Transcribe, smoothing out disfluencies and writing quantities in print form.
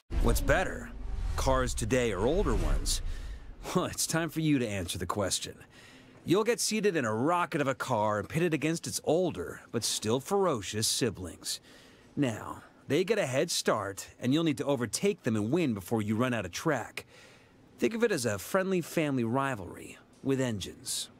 What's better? Cars today or older ones? Well, it's time for you to answer the question. You'll get seated in a rocket of a car and pitted against its older, but still ferocious siblings. Now, they get a head start, and you'll need to overtake them and win before you run out of track. Think of it as a friendly family rivalry with engines.